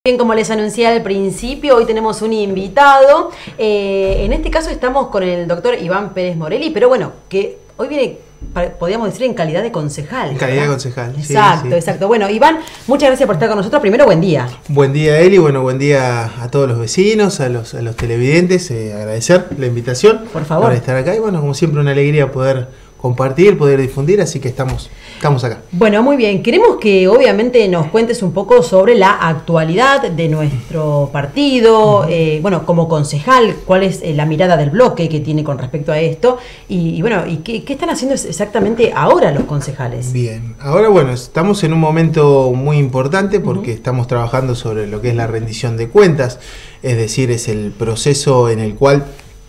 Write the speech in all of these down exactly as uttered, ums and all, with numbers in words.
Bien, como les anuncié al principio, hoy tenemos un invitado. Eh, en este caso estamos con el doctor Iván Pérez Morelli, pero bueno, que hoy viene, podríamos decir, en calidad de concejal. En calidad de concejal. Exacto, sí, sí. exacto. Bueno, Iván, muchas gracias por estar con nosotros. Primero, buen día. Buen día, Eli. Bueno, buen día a todos los vecinos, a los, a los televidentes. Eh, agradecer la invitación. Por favor. Por estar acá. Y bueno, como siempre, una alegría poder compartir, poder difundir, así que estamos, estamos acá. Bueno, muy bien. Queremos que obviamente nos cuentes un poco sobre la actualidad de nuestro partido, uh-huh. eh, bueno, como concejal, cuál es la mirada del bloque que tiene con respecto a esto, y, y bueno, y qué, qué están haciendo exactamente ahora los concejales. Bien, ahora bueno, estamos en un momento muy importante porque uh-huh. estamos trabajando sobre lo que es la rendición de cuentas, es decir, es el proceso en el cual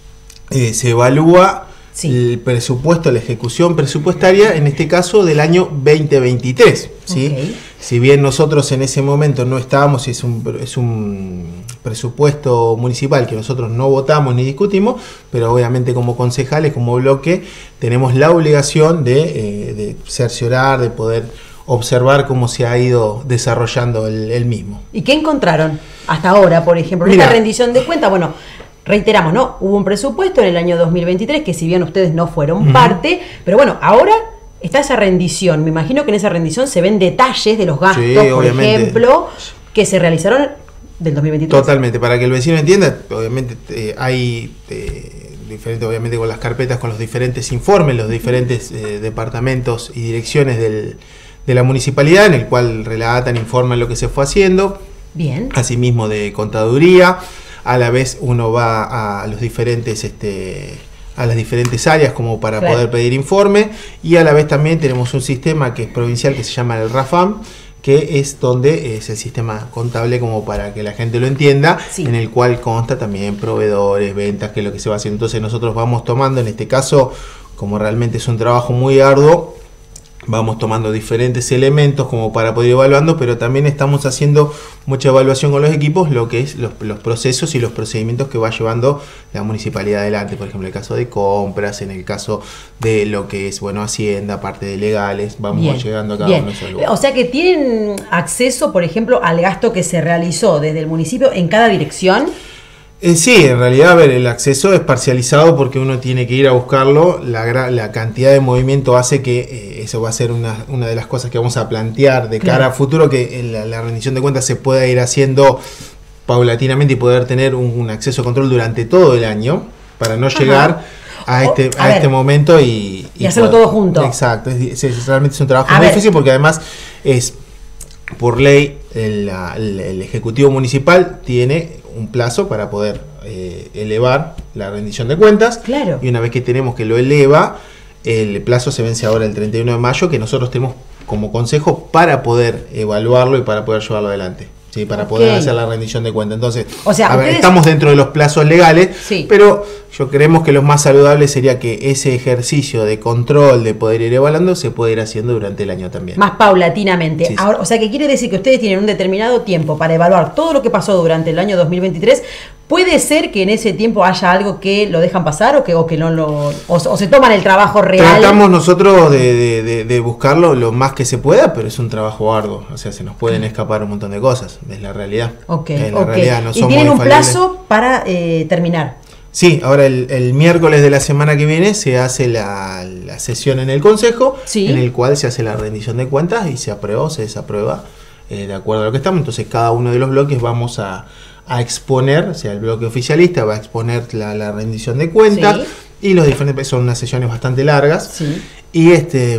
eh, se evalúa Sí. el presupuesto, la ejecución presupuestaria, en este caso del año veinte veintitrés. ¿Sí? Okay. Si bien nosotros en ese momento no estábamos, es un, es un presupuesto municipal que nosotros no votamos ni discutimos, pero obviamente como concejales, como bloque, tenemos la obligación de, eh, de cerciorar, de poder observar cómo se ha ido desarrollando el, el mismo. ¿Y qué encontraron hasta ahora, por ejemplo, en esta rendición de cuentas? Bueno, reiteramos, ¿no? Hubo un presupuesto en el año dos mil veintitrés, que si bien ustedes no fueron uh-huh. parte, pero bueno, ahora está esa rendición. Me imagino que en esa rendición se ven detalles de los gastos, sí, por ejemplo, que se realizaron del dos mil veintitrés. Totalmente, para que el vecino entienda, obviamente eh, hay eh, diferente, obviamente con las carpetas, con los diferentes informes, los diferentes eh, departamentos y direcciones del, de la municipalidad, en el cual relatan, informan lo que se fue haciendo. Bien. Asimismo de contaduría. A la vez uno va a los diferentes este, a las diferentes áreas como para claro. poder pedir informe, y a la vez también tenemos un sistema que es provincial que se llama el RAFAM, que es donde es el sistema contable, como para que la gente lo entienda, sí. en el cual consta también proveedores, ventas, que es lo que se va haciendo. Entonces nosotros vamos tomando, en este caso, como realmente es un trabajo muy arduo, vamos tomando diferentes elementos como para poder ir evaluando, pero también estamos haciendo mucha evaluación con los equipos, lo que es los, los procesos y los procedimientos que va llevando la municipalidad adelante. Por ejemplo, en el caso de compras, en el caso de lo que es, bueno, Hacienda, parte de legales, vamos bien, llegando a cada bien. uno de esos lugares. O sea que tienen acceso, por ejemplo, al gasto que se realizó desde el municipio en cada dirección. Eh, sí, en realidad, a ver, el acceso es parcializado porque uno tiene que ir a buscarlo. La, la cantidad de movimiento hace que eh, eso va a ser una, una de las cosas que vamos a plantear de cara claro. a futuro, que la, la rendición de cuentas se pueda ir haciendo paulatinamente y poder tener un, un acceso a control durante todo el año para no Ajá. llegar a este, a a ver, este momento y, y, y hacerlo poder, todo junto. Exacto, es, es, realmente es un trabajo a muy ver. difícil porque además es por ley el, el, el Ejecutivo Municipal tiene un plazo para poder eh, elevar la rendición de cuentas. Claro. Y una vez que tenemos que lo eleva, el plazo se vence ahora el treinta y uno de mayo, que nosotros tenemos como consejo para poder evaluarlo y para poder llevarlo adelante. Sí, para okay. poder hacer la rendición de cuentas. Entonces, o sea, a ver, estamos dentro de los plazos legales, sí. pero yo creemos que lo más saludable sería que ese ejercicio de control, de poder ir evaluando, se puede ir haciendo durante el año también. Más paulatinamente. Sí, Ahora, sí. O sea, que quiere decir que ustedes tienen un determinado tiempo para evaluar todo lo que pasó durante el año dos mil veintitrés. ¿Puede ser que en ese tiempo haya algo que lo dejan pasar o que, o que no lo o, o se toman el trabajo real? Tratamos nosotros de, de, de, de buscarlo lo más que se pueda, pero es un trabajo arduo. O sea, se nos pueden escapar un montón de cosas. Es la realidad. Okay, es la okay. realidad. No y tienen un plazo para eh, terminar. Sí, ahora el, el miércoles de la semana que viene se hace la, la sesión en el Consejo, sí. en el cual se hace la rendición de cuentas y se aprueba o se desaprueba eh, de acuerdo a lo que estamos. Entonces cada uno de los bloques vamos a, a exponer, o sea, el bloque oficialista va a exponer la, la rendición de cuentas, sí. y los diferentes, son unas sesiones bastante largas, sí. y este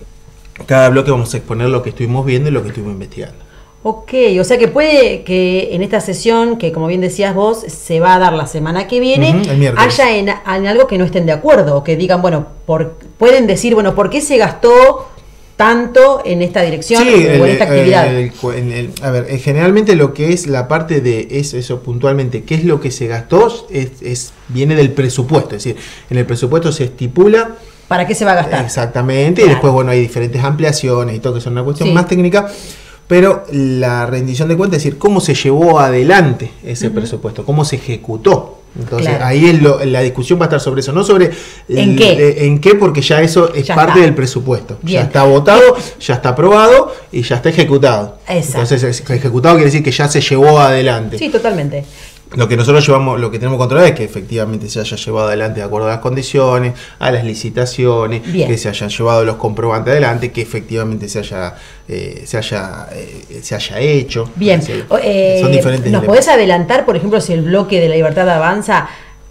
cada bloque vamos a exponer lo que estuvimos viendo y lo que estuvimos investigando. Ok, o sea que puede que en esta sesión, que como bien decías vos, se va a dar la semana que viene, uh-huh, el miércoles. haya en, en algo que no estén de acuerdo, o que digan, bueno, por, pueden decir, bueno, ¿por qué se gastó tanto en esta dirección sí, o en el, esta actividad? El, el, el, a ver, generalmente lo que es la parte de eso, eso puntualmente, qué es lo que se gastó, es, es viene del presupuesto, es decir, en el presupuesto se estipula ¿para qué se va a gastar? Exactamente, claro. Y después, bueno, hay diferentes ampliaciones y todo, que son una cuestión sí. más técnica. Pero la rendición de cuentas, es decir, cómo se llevó adelante ese uh-huh. presupuesto, cómo se ejecutó Entonces claro. ahí es lo, la discusión va a estar sobre eso, no sobre ¿En el, qué? En qué, porque ya eso es ya parte está. del presupuesto. Bien. Ya está votado, ya está aprobado y ya está ejecutado. Exacto. Entonces ejecutado quiere decir que ya se llevó adelante. Sí, totalmente. Lo que nosotros llevamos, lo que tenemos que controlar es que efectivamente se haya llevado adelante de acuerdo a las condiciones, a las licitaciones, Bien. que se hayan llevado los comprobantes adelante, que efectivamente se haya eh, se haya eh, se haya hecho. Bien. Sí. Eh, Son diferentes. ¿Nos dilemas. podés adelantar, por ejemplo, si el bloque de la libertad avanza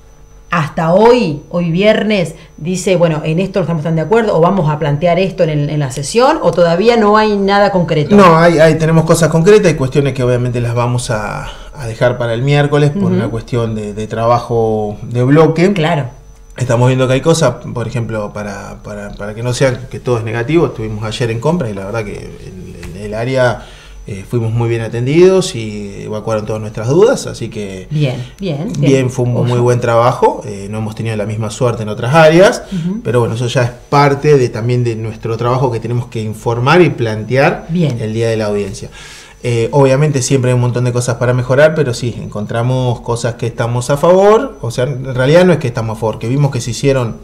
hasta hoy, hoy viernes, dice, bueno, en esto estamos tan de acuerdo, o vamos a plantear esto en, el, en la sesión, o todavía no hay nada concreto? No, hay, hay, tenemos cosas concretas, hay cuestiones que obviamente las vamos a, a dejar para el miércoles por Uh-huh. una cuestión de, de trabajo de bloque. Claro. Estamos viendo que hay cosas, por ejemplo, para, para, para que no sea que todo es negativo. Estuvimos ayer en compra y la verdad que en, en el área eh, fuimos muy bien atendidos y evacuaron todas nuestras dudas, así que Bien, bien. bien, bien. fue un Ojo. muy buen trabajo. Eh, no hemos tenido la misma suerte en otras áreas, Uh-huh. pero bueno, eso ya es parte de también de nuestro trabajo que tenemos que informar y plantear Bien. el día de la audiencia. Eh, obviamente siempre hay un montón de cosas para mejorar, pero sí, encontramos cosas que estamos a favor, o sea, en realidad no es que estamos a favor, que vimos que se hicieron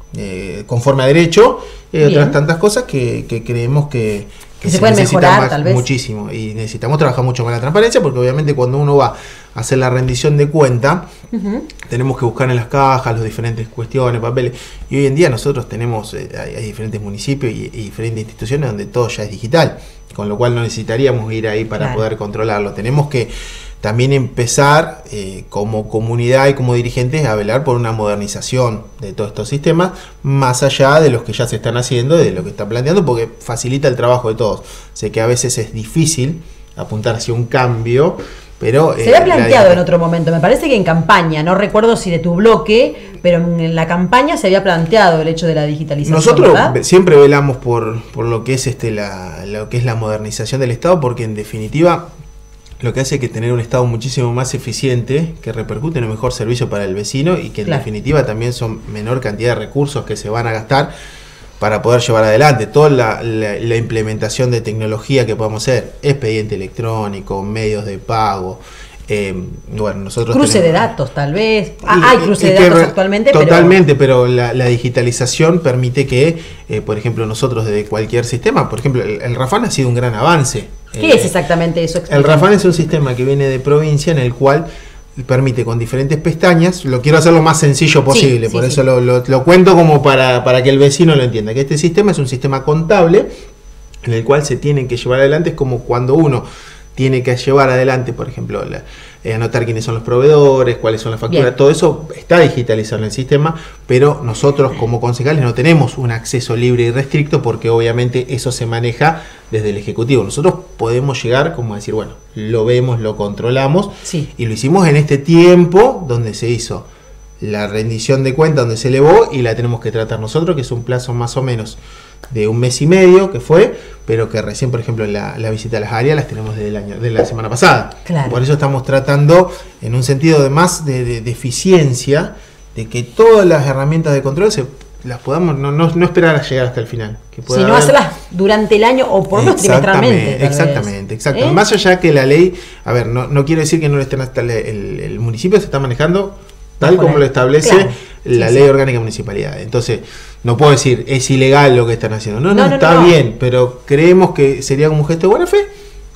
eh, conforme a derecho, y Bien. otras tantas cosas que, que creemos que, Que se pueden necesita mejorar, más, tal vez. muchísimo, y necesitamos trabajar mucho más la transparencia, porque obviamente cuando uno va a hacer la rendición de cuenta, Uh-huh. tenemos que buscar en las cajas las diferentes cuestiones, papeles, y hoy en día nosotros tenemos, eh, hay, hay diferentes municipios y, y diferentes instituciones donde todo ya es digital, con lo cual no necesitaríamos ir ahí para Claro. poder controlarlo. Tenemos que también empezar eh, como comunidad y como dirigentes a velar por una modernización de todos estos sistemas, más allá de los que ya se están haciendo, de lo que está planteando, porque facilita el trabajo de todos. Sé que a veces es difícil apuntar hacia un cambio, pero... Se eh, había planteado la- en otro momento, me parece que en campaña, no recuerdo si de tu bloque, pero en la campaña se había planteado el hecho de la digitalización. Nosotros ¿verdad? ve- siempre velamos por, por lo que es este la, lo que es la modernización del Estado, porque en definitiva lo que hace es que tener un Estado muchísimo más eficiente, que repercute en un mejor servicio para el vecino y que en Claro. definitiva también son menor cantidad de recursos que se van a gastar para poder llevar adelante toda la, la- la implementación de tecnología que podamos hacer, expediente electrónico, medios de pago. Eh, bueno, nosotros Cruce de tenemos- datos, tal vez. Ah, y- hay y- cruce y de que datos re- actualmente, totalmente, pero, la, la digitalización permite que, eh, por ejemplo, nosotros de cualquier sistema, por ejemplo, el, el Rafan ha sido un gran avance. pero ¿qué Eh, es exactamente eso? El Explícame. Rafan es un sistema que viene de provincia en el cual permite con diferentes pestañas, lo quiero hacer lo más sencillo posible, sí, por sí. eso lo, lo- lo cuento como para, para que el vecino lo entienda, que este sistema es un sistema contable en el cual se tienen que llevar adelante, es como cuando uno tiene que llevar adelante, por ejemplo, la- eh, anotar quiénes son los proveedores, cuáles son las facturas, Bien. todo eso está digitalizado en el sistema, pero nosotros como concejales no tenemos un acceso libre y restricto porque obviamente eso se maneja desde el Ejecutivo. Nosotros podemos llegar como a decir, bueno, lo vemos, lo controlamos, Sí. y lo hicimos en este tiempo donde se hizo la rendición de cuenta, donde se elevó y la tenemos que tratar nosotros, que es un plazo más o menos de un mes y medio que fue, pero que recién, por ejemplo, la, la visita a las áreas las tenemos desde el año, de la semana pasada. Claro. Por eso estamos tratando en un sentido de más de, de- de eficiencia, de que todas las herramientas de control se las podamos, no, no, no esperar a llegar hasta el final. Que pueda Si no haber- hacerlas durante el año o por lo menos trimestralmente. tal vez. Exactamente, exactamente. ¿Eh? Más allá que la ley, a ver, no, no quiere decir que no lo estén hasta el, el, el municipio se está manejando tal Bajo como la- lo establece claro. la Sí, ley sí. orgánica de municipalidad. Entonces, no puedo decir es ilegal lo que están haciendo. No, no, No, no, está no. bien, pero creemos que sería como un gesto de buena fe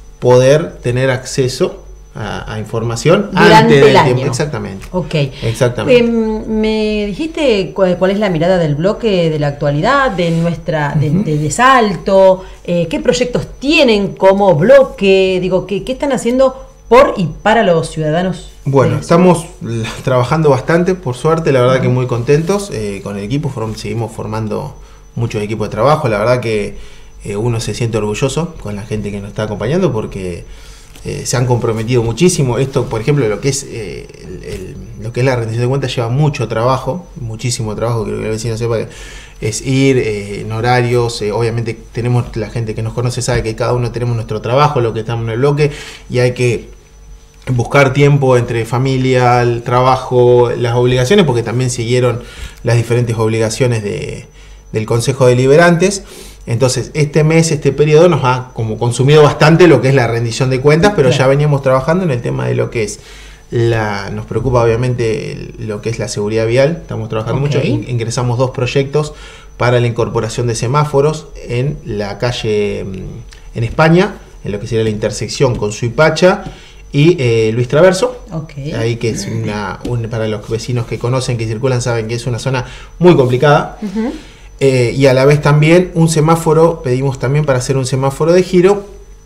poder tener acceso a, a información Durante antes del el tiempo. año. Exactamente. Ok. Exactamente. Em, me dijiste cuál, cuál es la mirada del bloque de la actualidad, de nuestra, de, de, de Salto, eh, qué proyectos tienen como bloque, digo, qué, qué están haciendo por y para los ciudadanos. Bueno, de- estamos l- trabajando bastante, por suerte, la verdad que muy contentos eh, con el equipo, form- seguimos formando muchos equipos de trabajo, la verdad que eh, uno se siente orgulloso con la gente que nos está acompañando porque eh, se han comprometido muchísimo. Esto, por ejemplo, lo que es eh, el- el- lo que es la rendición de cuentas lleva mucho trabajo, muchísimo trabajo, que el vecino sepa que es ir eh, en horarios, eh, obviamente tenemos la gente que nos conoce sabe que cada uno tenemos nuestro trabajo, lo que estamos en el bloque, y hay que buscar tiempo entre familia, el trabajo, las obligaciones, porque también siguieron las diferentes obligaciones de, del Consejo Deliberantes. Entonces, este mes, este periodo nos ha como consumido bastante lo que es la rendición de cuentas, pero Claro. ya veníamos trabajando en el tema de lo que es La, nos preocupa obviamente el, lo que es la seguridad vial, estamos trabajando okay. mucho, In, ingresamos dos proyectos para la incorporación de semáforos en la calle en España, en lo que sería la intersección con Suipacha y eh, Luis Traverso, okay. ahí que es una, un, para los vecinos que conocen, que circulan, saben que es una zona muy complicada. Uh-huh. eh, y a la vez también un semáforo, pedimos también para hacer un semáforo de giro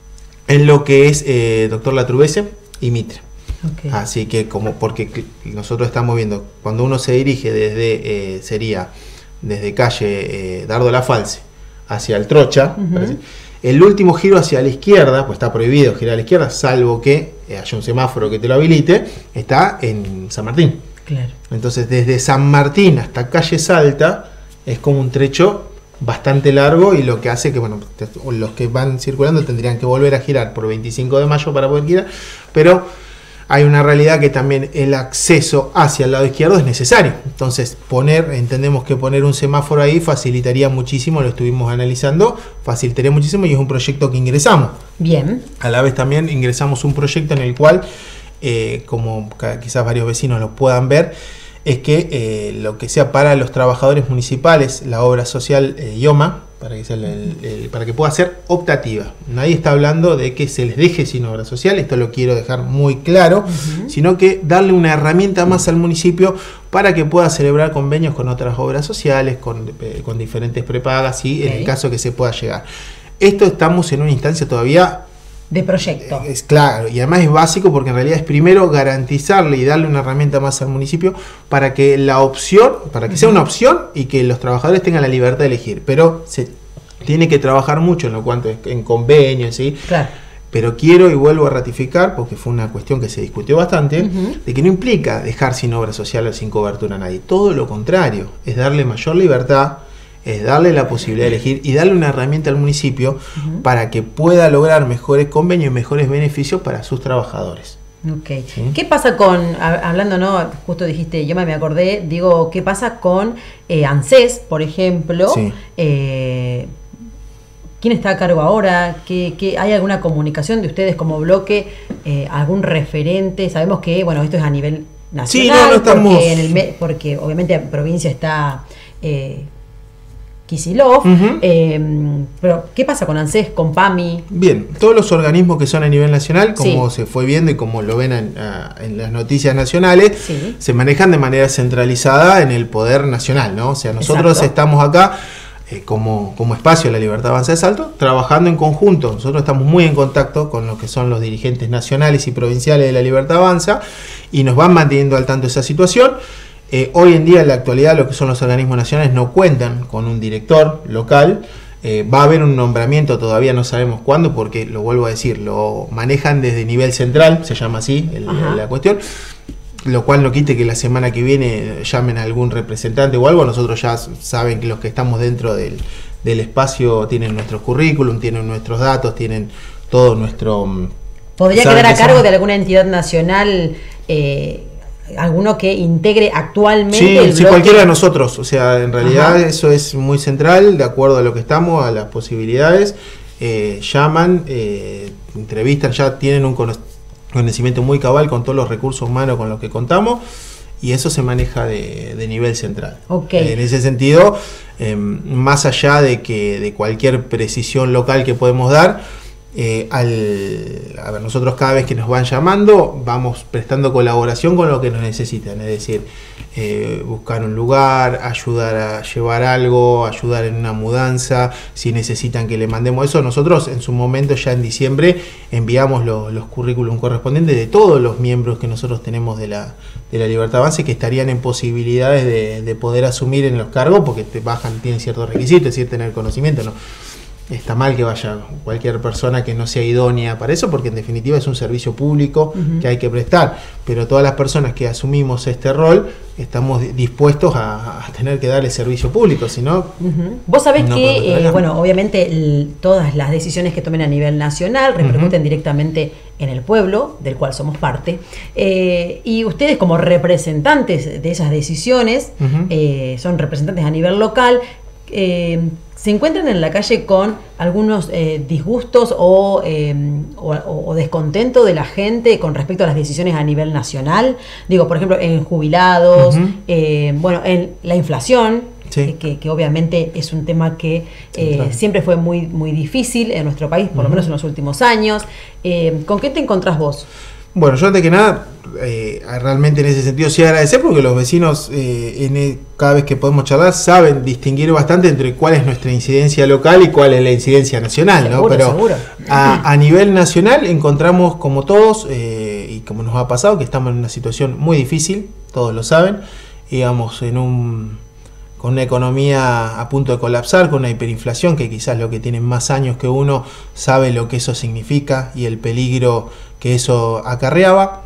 en lo que es eh, Doctor Latrubese y Mitre. Okay. Así que como porque nosotros estamos viendo, cuando uno se dirige desde, eh, sería desde calle eh, Dardo La Falce hacia el Trocha, uh-huh. el último giro hacia la izquierda, pues está prohibido girar a la izquierda, salvo que haya un semáforo que te lo habilite, está en San Martín. Claro. Entonces desde San Martín hasta calle Salta es como un trecho bastante largo, y lo que hace que, bueno, los que van circulando tendrían que volver a girar por veinticinco de mayo para poder girar, pero hay una realidad que también el acceso hacia el lado izquierdo es necesario. Entonces, poner, entendemos que poner un semáforo ahí facilitaría muchísimo, lo estuvimos analizando, facilitaría muchísimo, y es un proyecto que ingresamos. Bien. A la vez también ingresamos un proyecto en el cual, eh, como quizás varios vecinos lo puedan ver, es que eh, lo que sea para los trabajadores municipales, la obra social eh, IOMA, para que, sea el, el, el, para que pueda ser optativa. Nadie está hablando de que se les deje sin obra social, esto lo quiero dejar muy claro, uh-huh. sino que darle una herramienta más al municipio para que pueda celebrar convenios con otras obras sociales, con, eh, con diferentes prepagas, y okay. en el caso que se pueda llegar. Esto estamos en una instancia todavía de proyecto. Es claro, y además es básico porque en realidad es primero garantizarle y darle una herramienta más al municipio para que la opción, para que uh-huh. sea una opción y que los trabajadores tengan la libertad de elegir. Pero se tiene que trabajar mucho en lo cuanto es en convenios, ¿sí? Claro. Pero quiero y vuelvo a ratificar, porque fue una cuestión que se discutió bastante, uh-huh. de que no implica dejar sin obra social o sin cobertura a nadie. Todo lo contrario, es darle mayor libertad, es darle la posibilidad de elegir y darle una herramienta al municipio uh-huh. para que pueda lograr mejores convenios y mejores beneficios para sus trabajadores. Okay. ¿Sí? ¿Qué pasa con, hablando, no, justo dijiste, yo me acordé, digo, ¿qué pasa con eh, ANSES, por ejemplo? Sí. Eh, ¿Quién está a cargo ahora? ¿Qué, qué, ¿Hay alguna comunicación de ustedes como bloque? Eh, ¿Algún referente? Sabemos que, bueno, esto es a nivel nacional, sí, no, no estamos... porque, en el me, porque obviamente en provincia está... Eh, Kicillof, uh-huh. eh, pero ¿qué pasa con ANSES, con PAMI? Bien, todos los organismos que son a nivel nacional, como sí. se fue viendo y como lo ven en, en las noticias nacionales, sí. se manejan de manera centralizada en el poder nacional, ¿no? O sea, nosotros Exacto. estamos acá eh, como, como espacio de la Libertad Avanza de Salto, trabajando en conjunto. Nosotros estamos muy en contacto con lo que son los dirigentes nacionales y provinciales de la Libertad Avanza, y nos van manteniendo al tanto de esa situación. Eh, hoy en día, en la actualidad, lo que son los organismos nacionales no cuentan con un director local. Eh, va a haber un nombramiento, todavía no sabemos cuándo, porque lo vuelvo a decir, lo manejan desde nivel central, se llama así el, la cuestión, lo cual no quite que la semana que viene llamen a algún representante o algo. Nosotros ya saben que los que estamos dentro del, del espacio tienen nuestro currículum, tienen nuestros datos, tienen todo nuestro... ¿Podría quedar a cargo de alguna entidad nacional? Eh, alguno que integre actualmente sí, el sí, bloque. Cualquiera de nosotros, o sea, en realidad Ajá. eso es muy central, de acuerdo a lo que estamos, a las posibilidades, eh, llaman, eh, entrevistan, ya tienen un conocimiento muy cabal con todos los recursos humanos con los que contamos, y eso se maneja de, de nivel central. Okay. En ese sentido, eh, más allá de que de cualquier precisión local que podemos dar, Eh, al, a ver, nosotros cada vez que nos van llamando vamos prestando colaboración con lo que nos necesitan, es decir, eh, buscar un lugar, ayudar a llevar algo, ayudar en una mudanza, si necesitan que le mandemos eso. Nosotros en su momento, ya en diciembre, enviamos lo, los currículum correspondientes de todos los miembros que nosotros tenemos de la, de la Libertad Avanza, que estarían en posibilidades de, de poder asumir en los cargos, porque te bajan, tienen ciertos requisitos, es decir, tener conocimiento, ¿no? Está mal que vaya cualquier persona que no sea idónea para eso, porque en definitiva es un servicio público uh-huh. que hay que prestar, pero todas las personas que asumimos este rol estamos dispuestos a, a tener que darle servicio público, si no... Uh-huh. Vos sabés no que, eh, bueno, obviamente el, todas las decisiones que tomen a nivel nacional repercuten uh-huh. directamente en el pueblo, del cual somos parte, eh, y ustedes como representantes de esas decisiones, uh-huh. eh, son representantes a nivel local. Eh, ¿se encuentran en la calle con algunos eh, disgustos o, eh, o, o descontento de la gente con respecto a las decisiones a nivel nacional? Digo, por ejemplo, en jubilados, uh-huh. eh, bueno, en la inflación, sí. eh, que, que obviamente es un tema que eh, siempre fue muy, muy difícil en nuestro país, por uh-huh. lo menos en los últimos años. Eh, ¿Con qué te encontrás vos? Bueno, yo antes que nada, eh, realmente en ese sentido sí agradecer, porque los vecinos, eh, en el, cada vez que podemos charlar, saben distinguir bastante entre cuál es nuestra incidencia local y cuál es la incidencia nacional, seguro, ¿no? Pero seguro. A, a nivel nacional encontramos, como todos, eh, y como nos ha pasado, que estamos en una situación muy difícil, todos lo saben, digamos, en un, con una economía a punto de colapsar, con una hiperinflación, que quizás los que tienen más años que uno sabe lo que eso significa y el peligro que eso acarreaba.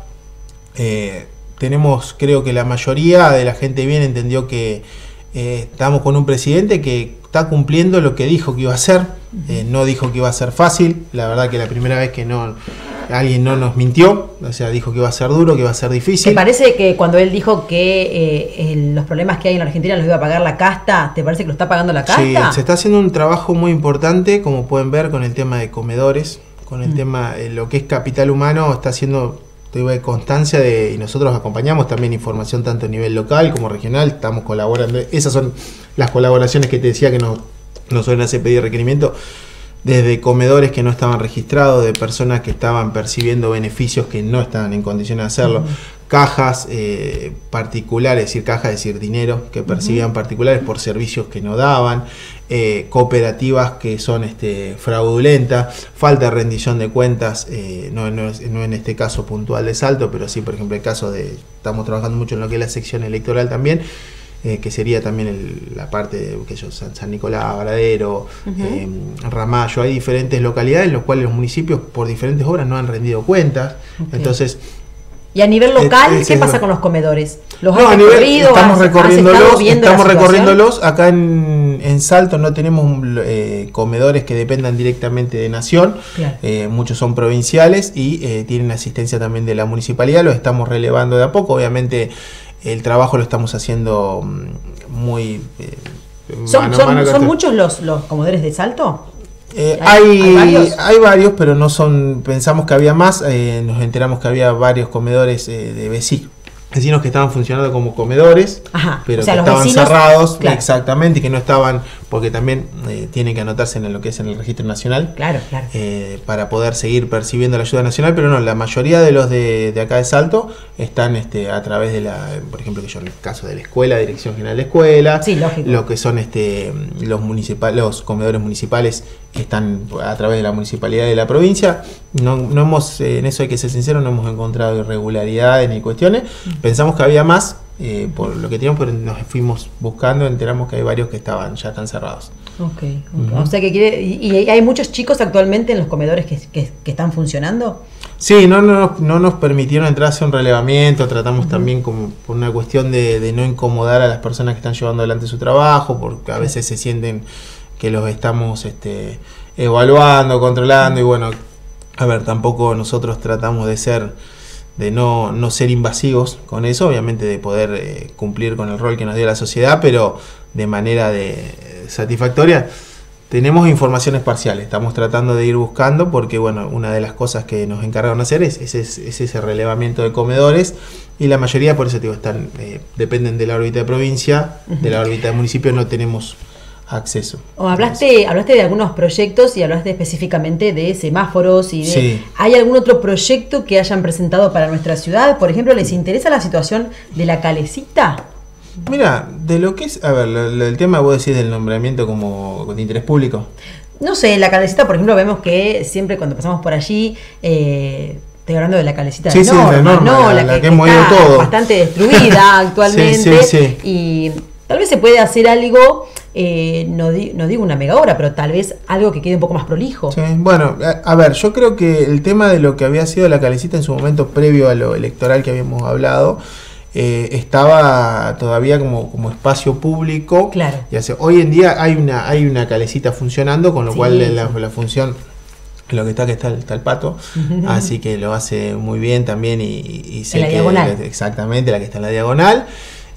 Eh, tenemos, creo que la mayoría de la gente bien entendió que eh, estamos con un presidente que está cumpliendo lo que dijo que iba a hacer. Eh, no dijo que iba a ser fácil, la verdad que la primera vez que no alguien no nos mintió, o sea, dijo que iba a ser duro, que iba a ser difícil. ¿Te parece que cuando él dijo que eh, el, los problemas que hay en la Argentina los iba a pagar la casta, te parece que lo está pagando la casta? Sí, se está haciendo un trabajo muy importante, como pueden ver, con el tema de comedores, con el mm. tema, eh, lo que es capital humano, está haciendo tuve constancia de, y nosotros acompañamos también información tanto a nivel local como regional, estamos colaborando, esas son las colaboraciones que te decía que nos, nos suelen hacer pedir requerimiento, desde comedores que no estaban registrados, de personas que estaban percibiendo beneficios que no estaban en condiciones de hacerlo, uh-huh. cajas eh, particulares, es decir, cajas, es decir, dinero que percibían uh-huh. particulares por servicios que no daban, eh, cooperativas que son este, fraudulentas, falta de rendición de cuentas, eh, no, no, es, no en este caso puntual de Salto, pero sí, por ejemplo, el caso de, estamos trabajando mucho en lo que es la sección electoral también, Eh, que sería también el, la parte de que yo, San, San Nicolás, Varadero, uh-huh. eh, Ramallo. Hay diferentes localidades en las cuales los municipios por diferentes obras no han rendido cuentas. Okay. Entonces, y a nivel local, eh, ¿qué pasa con los comedores? ¿Los no, has a nivel, recorrido? Estamos has, recorriéndolos, has estamos recorriéndolos. Acá en, en Salto no tenemos eh, comedores que dependan directamente de Nación. Claro. Eh, muchos son provinciales y eh, tienen asistencia también de la municipalidad. Los estamos relevando de a poco. Obviamente, el trabajo lo estamos haciendo muy... Eh, ¿Son, mano, son, mano ¿son muchos los, los comedores de Salto? Eh, ¿Hay, hay, varios? hay varios, pero no son... Pensamos que había más, eh, nos enteramos que había varios comedores eh, de vecinos. Vecinos que estaban funcionando como comedores, Ajá, pero o sea, que estaban vecinos, cerrados, claro. exactamente, y que no estaban, porque también eh, tienen que anotarse en lo que es en el registro nacional, claro, claro. Eh, para poder seguir percibiendo la ayuda nacional, pero no, la mayoría de los de, de acá de Salto están este, a través de la, por ejemplo, que yo en el caso de la escuela, Dirección General de Escuela, sí, lógico. Lo que son este, los municipales, los comedores municipales que están a través de la municipalidad de la provincia. No, no hemos, eh, en eso hay que ser sincero, no hemos encontrado irregularidades ni cuestiones. Pensamos que había más, eh, por lo que teníamos, pero nos fuimos buscando, enteramos que hay varios que estaban ya están cerrados. Okay, okay. Uh-huh. O sea que quiere, y, y hay muchos chicos actualmente en los comedores que, que, que están funcionando. Sí, no, no, no nos permitieron entrar hacia un relevamiento, tratamos uh-huh. también como por una cuestión de, de no incomodar a las personas que están llevando adelante su trabajo, porque a veces se sienten que los estamos este, evaluando, controlando, y bueno, a ver, tampoco nosotros tratamos de ser, de no, no ser invasivos con eso, obviamente de poder eh, cumplir con el rol que nos dio la sociedad, pero de manera de, eh, satisfactoria. Tenemos informaciones parciales, estamos tratando de ir buscando, porque bueno, una de las cosas que nos encargaron de hacer es, es, es ese relevamiento de comedores, y la mayoría, por eso digo, están, eh, dependen de la órbita de provincia, uh-huh. de la órbita de municipio, no tenemos acceso. O hablaste, hablaste de algunos proyectos y hablaste específicamente de semáforos y de, sí. ¿hay algún otro proyecto que hayan presentado para nuestra ciudad? Por ejemplo, ¿les interesa la situación de la calecita? Mira, de lo que es, a ver, lo, lo, el tema vos decís del nombramiento como de interés público. No sé, la calecita, por ejemplo, vemos que siempre cuando pasamos por allí, eh, estoy hablando de la calecita sí, de sí, Norma, de Norma, ¿no? La, la, la que, que, que hemos está todo. bastante destruida actualmente. sí, sí, sí. Y tal vez se puede hacer algo, eh, no, di, no digo una mega obra, pero tal vez algo que quede un poco más prolijo. Sí, bueno, a, a ver, yo creo que el tema de lo que había sido la calecita en su momento previo a lo electoral que habíamos hablado, eh, estaba todavía como, como espacio público. Claro. Y hace, hoy en día hay una, hay una calecita funcionando, con lo sí, cual sí. La, la función... Lo que está que está, está el pato, así que lo hace muy bien también y, y sé en la que diagonal. Exactamente, la que está en la diagonal.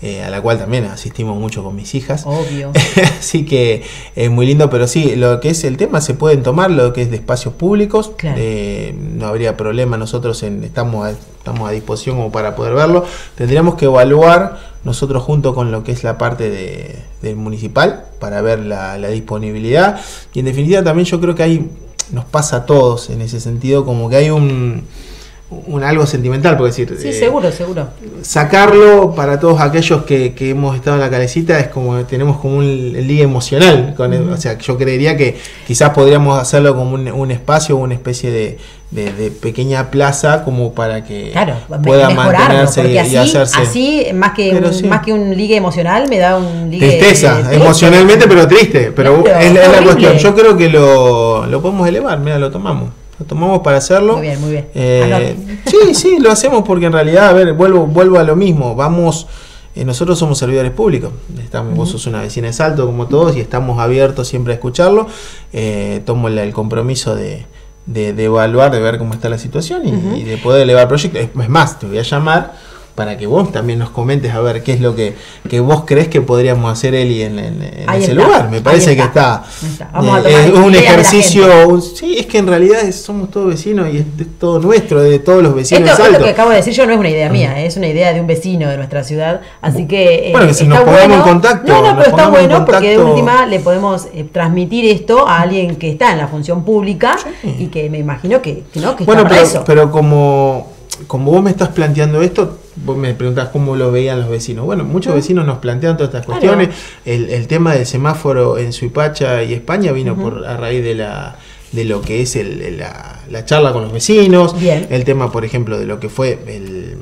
eh, a la cual también asistimos mucho con mis hijas. Obvio. Así que es muy lindo, pero sí, lo que es el tema se pueden tomar, lo que es de espacios públicos, claro. eh, no habría problema, nosotros en, estamos, a, estamos a disposición como para poder verlo. Tendríamos que evaluar nosotros junto con lo que es la parte de, del municipal para ver la, la disponibilidad, y en definitiva también yo creo que hay, nos pasa a todos en ese sentido, como que hay un un algo sentimental, por decir. Sí, eh, seguro, seguro. Sacarlo para todos aquellos que, que hemos estado en la calecita es como, tenemos como un liga emocional, con el, uh-huh. o sea, yo creería que quizás podríamos hacerlo como un, un espacio, una especie de, de, de pequeña plaza como para que claro, pueda mantenerse y, así, y hacerse. Así, más que, un, sí. más que un ligue emocional, me da un ligue tristeza, de, de emocionalmente, pero triste, pero claro, es, es la cuestión. Yo creo que lo, lo podemos elevar, mira, lo tomamos. Lo tomamos para hacerlo. Muy bien, muy bien. Eh, sí, sí, lo hacemos porque en realidad, a ver, vuelvo, vuelvo a lo mismo. Vamos, eh, nosotros somos servidores públicos. Estamos, uh-huh. Vos sos una vecina de Salto como todos y estamos abiertos siempre a escucharlo. Eh, tomo el, el compromiso de, de, de evaluar, de ver cómo está la situación y, uh-huh. y de poder elevar proyectos. Es más, te voy a llamar para que vos también nos comentes a ver qué es lo que, que vos crees que podríamos hacer, Eli, en, en, en ese está, lugar. Me parece está, que está, está. Vamos eh, a tomar es un ejercicio, un, sí, es que en realidad es, somos todos vecinos y es, es todo nuestro, de todos los vecinos esto, de Salto. Esto que acabo de decir yo no es una idea mía, es una idea de un vecino de nuestra ciudad, así que... Eh, bueno, que si nos pongamos bueno, en contacto. No, no, pero está bueno porque de contacto. última le podemos eh, transmitir esto a alguien que está en la función pública sí. y que me imagino que, que no, que bueno, está para pero, eso. pero como, como vos me estás planteando esto, vos me preguntás cómo lo veían los vecinos. Bueno, muchos uh-huh. vecinos nos plantean todas estas cuestiones. Claro. El, el tema del semáforo en Suipacha y España vino uh-huh. por a raíz de la de lo que es el, la, la charla con los vecinos. Bien. El tema, por ejemplo, de lo que fue el,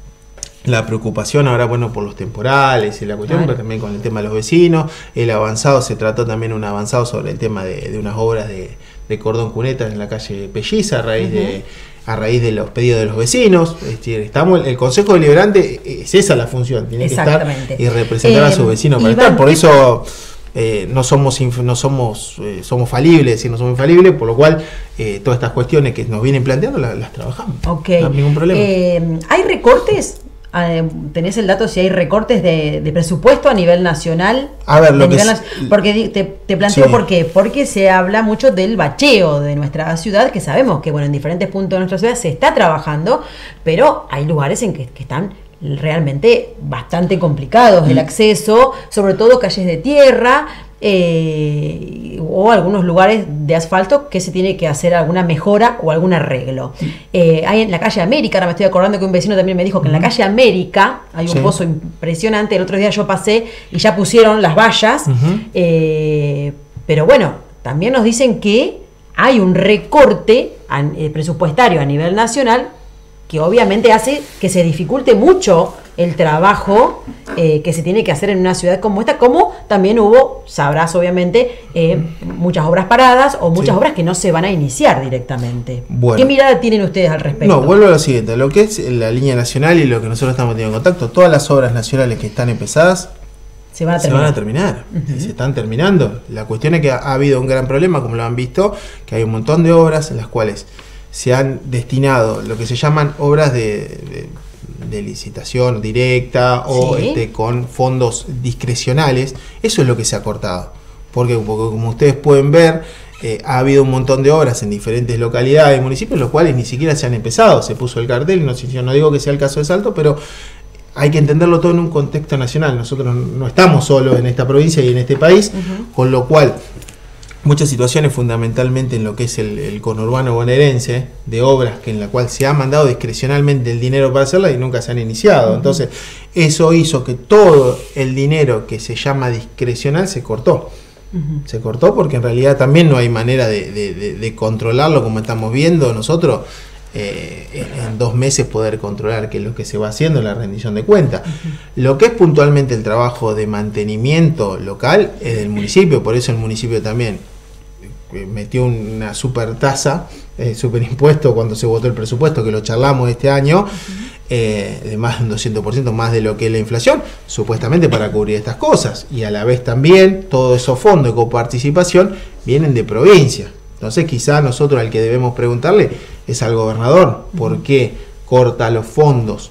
la preocupación ahora, bueno, por los temporales y la cuestión, claro. pero también con el tema de los vecinos. El avanzado, se trató también un avanzado sobre el tema de, de unas obras de, de cordón cuneta en la calle Pelliza a raíz uh-huh. de a raíz de los pedidos de los vecinos. Es decir, estamos, el Consejo Deliberante es esa la función, tiene que estar y representar eh, a sus vecinos para estar. Por eso eh, no somos no somos eh, somos falibles y no somos infalibles, por lo cual eh, todas estas cuestiones que nos vienen planteando las, las trabajamos. Okay. No hay ningún problema. Eh, ¿Hay recortes? ¿Tenés el dato si hay recortes de, de presupuesto a nivel nacional? A ver, lo que es, porque te, te planteo sí. por qué. Porque se habla mucho del bacheo de nuestra ciudad, que sabemos que bueno en diferentes puntos de nuestra ciudad se está trabajando, pero hay lugares en que, que están realmente bastante complicados mm. el acceso, sobre todo calles de tierra, eh, o algunos lugares de asfalto que se tiene que hacer alguna mejora o algún arreglo. Eh, hay en la calle América, ahora me estoy acordando que un vecino también me dijo que en la calle América hay un sí. pozo impresionante. El otro día yo pasé y ya pusieron las vallas, uh-huh. eh, pero bueno, también nos dicen que hay un recorte a, eh, presupuestario a nivel nacional que obviamente hace que se dificulte mucho el trabajo eh, que se tiene que hacer en una ciudad como esta, como también hubo, sabrás obviamente, eh, muchas obras paradas o muchas sí. obras que no se van a iniciar directamente. Bueno. ¿Qué mirada tienen ustedes al respecto? No, vuelvo a lo siguiente, lo que es la línea nacional y lo que nosotros estamos teniendo en contacto, todas las obras nacionales que están empezadas se van a se terminar. Van a terminar. Uh-huh. Se están terminando. La cuestión es que ha, ha habido un gran problema, como lo han visto, que hay un montón de obras en las cuales se han destinado lo que se llaman obras de, de, de licitación directa o ¿sí? este, con fondos discrecionales. Eso es lo que se ha cortado. Porque, porque como ustedes pueden ver, eh, ha habido un montón de obras en diferentes localidades y municipios, los cuales ni siquiera se han empezado. Se puso el cartel, no, yo no digo que sea el caso de Salto, pero hay que entenderlo todo en un contexto nacional. Nosotros no estamos solos en esta provincia y en este país, uh-huh. con lo cual muchas situaciones, fundamentalmente en lo que es el, el conurbano bonaerense, de obras que en la cual se ha mandado discrecionalmente el dinero para hacerlas y nunca se han iniciado. Uh-huh. Entonces, eso hizo que todo el dinero que se llama discrecional se cortó. Uh-huh. Se cortó porque en realidad también no hay manera de, de, de, de controlarlo como estamos viendo nosotros. Eh, en dos meses poder controlar qué es lo que se va haciendo en la rendición de cuentas. Uh-huh. Lo que es puntualmente el trabajo de mantenimiento local es del municipio, por eso el municipio también metió una super tasa, eh, super impuesto cuando se votó el presupuesto, que lo charlamos este año, uh-huh. eh, de más de un doscientos por ciento más de lo que es la inflación, supuestamente para cubrir estas cosas, y a la vez también todos esos fondos de coparticipación vienen de provincia. Entonces quizá nosotros al que debemos preguntarle es al gobernador, ¿por qué corta los fondos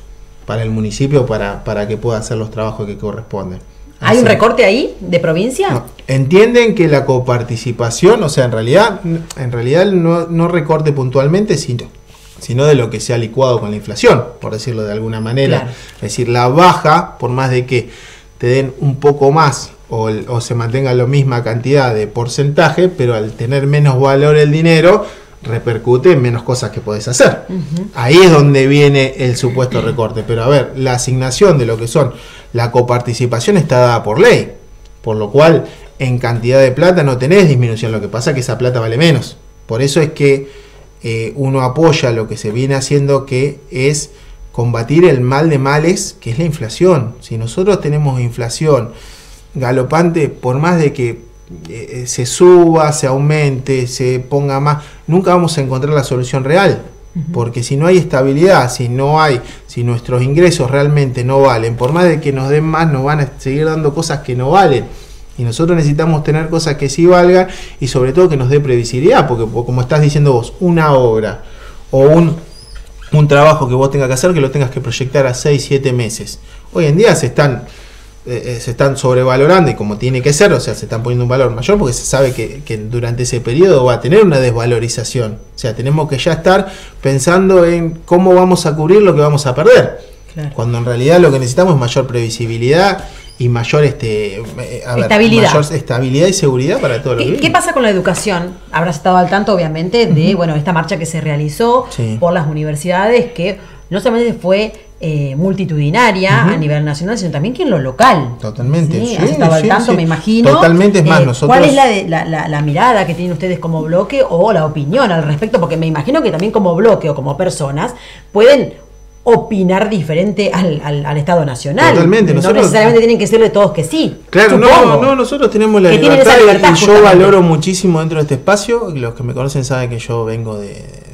para el municipio para, para que pueda hacer los trabajos que corresponden. ¿Hay un recorte ahí de provincia? No, entienden que la coparticipación, o sea, en realidad, en realidad no, no recorte puntualmente, sino, sino de lo que se ha licuado con la inflación, por decirlo de alguna manera. Claro. Es decir, la baja, por más de que te den un poco más o, o se mantenga la misma cantidad de porcentaje, pero al tener menos valor el dinero, repercute en menos cosas que podés hacer. Uh-huh. Ahí es donde viene el supuesto recorte. Pero a ver, la asignación de lo que son la coparticipación está dada por ley, por lo cual en cantidad de plata no tenés disminución, lo que pasa es que esa plata vale menos. Por eso es que eh, uno apoya lo que se viene haciendo, que es combatir el mal de males, que es la inflación. Si nosotros tenemos inflación galopante, por más de que eh, se suba, se aumente, se ponga más, nunca vamos a encontrar la solución real. Porque si no hay estabilidad, si no hay, si nuestros ingresos realmente no valen, por más de que nos den más, nos van a seguir dando cosas que no valen. Y nosotros necesitamos tener cosas que sí valgan y sobre todo que nos dé previsibilidad, porque como estás diciendo vos, una obra o un, un trabajo que vos tengas que hacer, que lo tengas que proyectar a seis, siete meses. Hoy en día se están... Eh, se están sobrevalorando y como tiene que ser, o sea, se están poniendo un valor mayor porque se sabe que, que durante ese periodo va a tener una desvalorización. O sea, tenemos que ya estar pensando en cómo vamos a cubrir lo que vamos a perder. Claro. Cuando en realidad lo que necesitamos es mayor previsibilidad y mayor este a ver, estabilidad. mayor estabilidad y seguridad para todo lo que ¿Qué, ¿Qué pasa con la educación? Habrás estado al tanto, obviamente, de uh-huh. bueno, esta marcha que se realizó sí. por las universidades, que no solamente fue Eh, multitudinaria uh-huh. a nivel nacional, sino también que en lo local. Totalmente. Sí, sí, has estado sí, al tanto, sí. me imagino. Totalmente, es más, eh, nosotros... ¿Cuál es la, de, la, la, la mirada que tienen ustedes como bloque o la opinión al respecto? Porque me imagino que también como bloque o como personas pueden opinar diferente al, al, al Estado Nacional. Totalmente. No nosotros... necesariamente tienen que serle todos que sí. Claro, no, no, nosotros tenemos la libertad, libertad y yo valoro muchísimo dentro de este espacio. Los que me conocen saben que yo vengo de...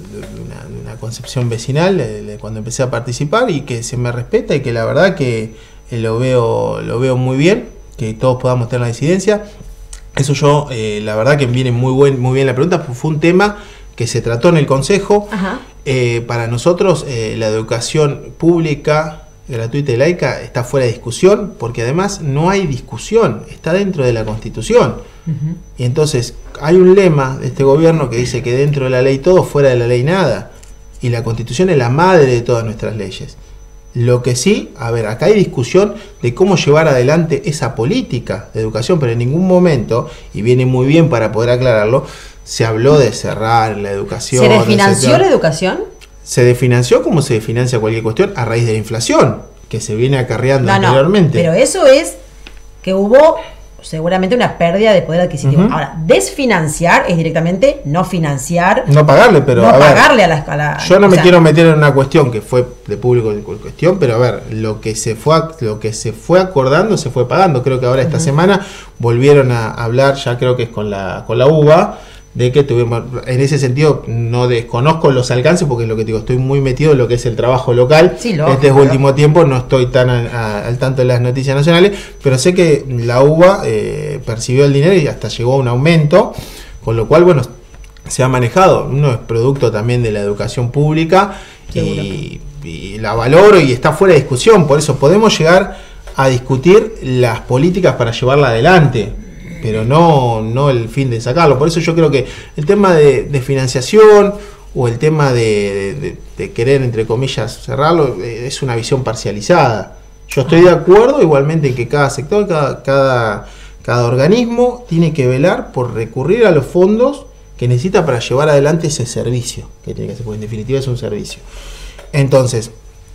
concepción vecinal de, de cuando empecé a participar y que se me respeta y que la verdad que eh, lo veo lo veo muy bien, que todos podamos tener la disidencia. Eso yo, eh, la verdad que viene muy buen muy bien la pregunta, fue un tema que se trató en el Consejo. Eh, para nosotros eh, la educación pública, gratuita y laica está fuera de discusión, porque además no hay discusión, está dentro de la Constitución. Uh-huh. Y entonces hay un lema de este gobierno que dice que dentro de la ley todo, fuera de la ley nada. Y la Constitución es la madre de todas nuestras leyes. Lo que sí, a ver, acá hay discusión de cómo llevar adelante esa política de educación, pero en ningún momento, y viene muy bien para poder aclararlo, se habló de cerrar la educación. ¿Se desfinanció la educación? Se desfinanció como se desfinancia cualquier cuestión a raíz de la inflación, que se viene acarreando no, anteriormente. No, pero eso es que hubo seguramente una pérdida de poder adquisitivo. Uh-huh. Ahora, desfinanciar es directamente no financiar. No pagarle, pero no a pagarle ver, a la escala. Yo no me sea, quiero meter en una cuestión que fue de público en cuestión, pero a ver, lo que se fue lo que se fue acordando se fue pagando. Creo que ahora esta uh-huh. semana volvieron a hablar, ya creo que es con la con la U B A, de que tuvimos, en ese sentido no desconozco los alcances porque es lo que digo, estoy muy metido en lo que es el trabajo local. Sí, lógico, este último tiempo no estoy tan a, a, al tanto de las noticias nacionales, pero sé que la U B A eh, percibió el dinero y hasta llegó a un aumento, con lo cual, bueno, se ha manejado. Uno es producto también de la educación pública y, y la valoro y está fuera de discusión, por eso podemos llegar a discutir las políticas para llevarla adelante, pero no, no el fin de sacarlo. Por eso yo creo que el tema de, de financiación o el tema de, de, de querer, entre comillas, cerrarlo, es una visión parcializada. Yo estoy de acuerdo igualmente en que cada sector, cada, cada, cada organismo tiene que velar por recurrir a los fondos que necesita para llevar adelante ese servicio que tiene que hacer, porque en definitiva es un servicio. Entonces,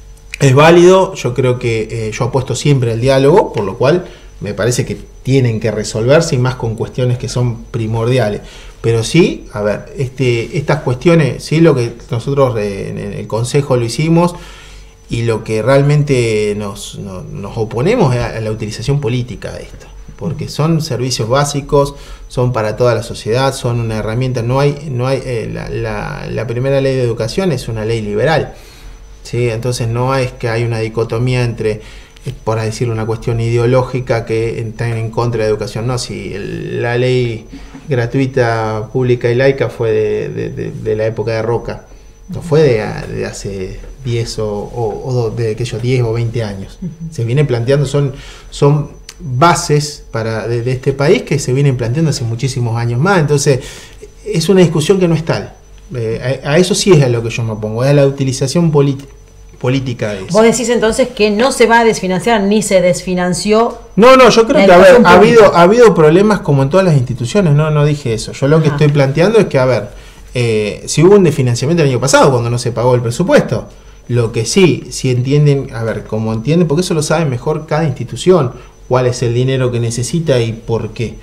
es válido, yo creo que eh, yo apuesto siempre al diálogo, por lo cual me parece que tienen que resolverse y más con cuestiones que son primordiales. Pero sí, a ver, este, estas cuestiones, sí, lo que nosotros en el Consejo lo hicimos y lo que realmente nos, nos, nos oponemos es a la utilización política de esto. Porque son servicios básicos, son para toda la sociedad, son una herramienta. No hay, no hay eh, la, la, la primera ley de educación es una ley liberal, ¿sí? Entonces no es que hay una dicotomía entre, por decir una cuestión ideológica que están en contra de la educación. No, si el, la ley gratuita, pública y laica fue de, de, de, de la época de Roca. no fue de, de hace diez o, o, o de aquellos diez o veinte años. Uh-huh. Se viene planteando, son, son bases para, de, de este país que se vienen planteando hace muchísimos años más. Entonces, es una discusión que no es tal. Eh, a, a eso sí es a lo que yo me opongo, es a la utilización política. política de eso. Vos decís entonces que no se va a desfinanciar ni se desfinanció. No, no, yo creo que a ver, ha habido, ha habido problemas como en todas las instituciones, no, no dije eso. Yo lo que Ajá. estoy planteando es que, a ver, eh, si hubo un desfinanciamiento el año pasado cuando no se pagó el presupuesto, lo que sí, si entienden, a ver, como entienden, porque eso lo sabe mejor cada institución, cuál es el dinero que necesita y por qué.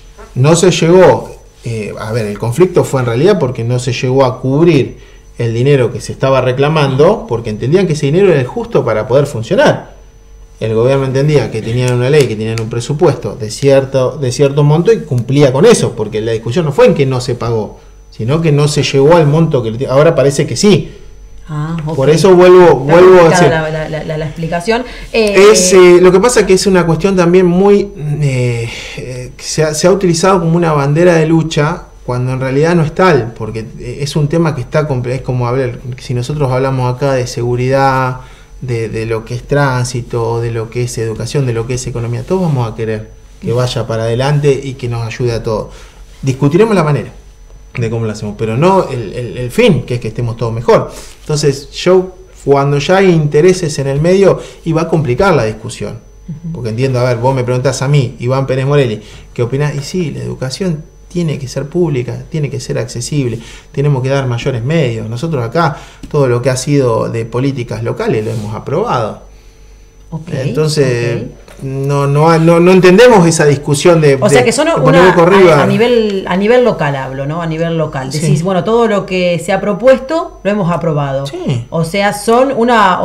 No se llegó, eh, a ver, el conflicto fue en realidad porque no se llegó a cubrir el dinero que se estaba reclamando, porque entendían que ese dinero era el justo para poder funcionar. El gobierno entendía que tenían una ley, que tenían un presupuesto de cierto, de cierto monto y cumplía con eso, porque la discusión no fue en que no se pagó, sino que no se llegó al monto que ahora parece que sí. Ah, okay. Por eso vuelvo, vuelvo a decir. La, la, la, la explicación. Eh, es, eh, lo que pasa es que es una cuestión también muy. Eh, eh, se, ha, se ha utilizado como una bandera de lucha, cuando en realidad no es tal, porque es un tema que está complejo. Es como hablar, si nosotros hablamos acá de seguridad, de, de lo que es tránsito, de lo que es educación, de lo que es economía, todos vamos a querer que vaya para adelante y que nos ayude a todos. Discutiremos la manera de cómo lo hacemos, pero no el, el, el fin, que es que estemos todos mejor. Entonces, yo, cuando ya hay intereses en el medio, iba a complicar la discusión. Porque entiendo, a ver, vos me preguntás a mí, Iván Pérez Morelli, ¿qué opinás? Y sí, la educación tiene que ser pública, tiene que ser accesible, tenemos que dar mayores medios. Nosotros acá, todo lo que ha sido de políticas locales lo hemos aprobado. Okay, Entonces, okay. No, no, no, no entendemos esa discusión de. O sea que son una, a, a nivel a nivel local hablo, ¿no? A nivel local. Decís, sí. Bueno, todo lo que se ha propuesto lo hemos aprobado. Sí. O sea, son una